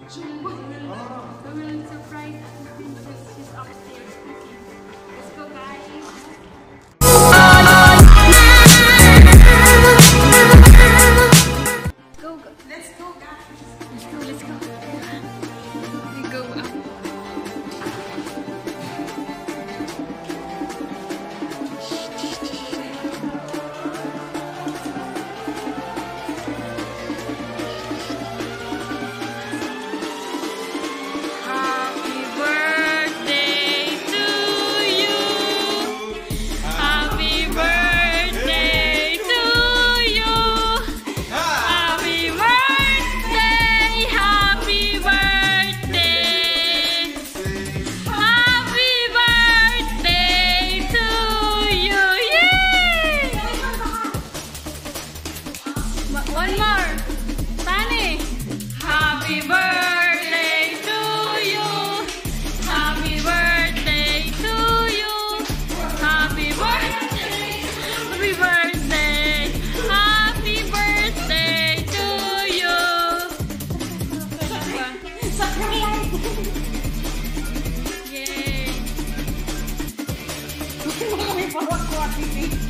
We will surprise the princess. She's upstairs cooking. Let's go, guys. Let's go, guys. Let's go. We go up. One more. Tani. Happy birthday to you. Happy birthday to you. Happy birthday. Happy birthday. Happy birthday to you. Yay.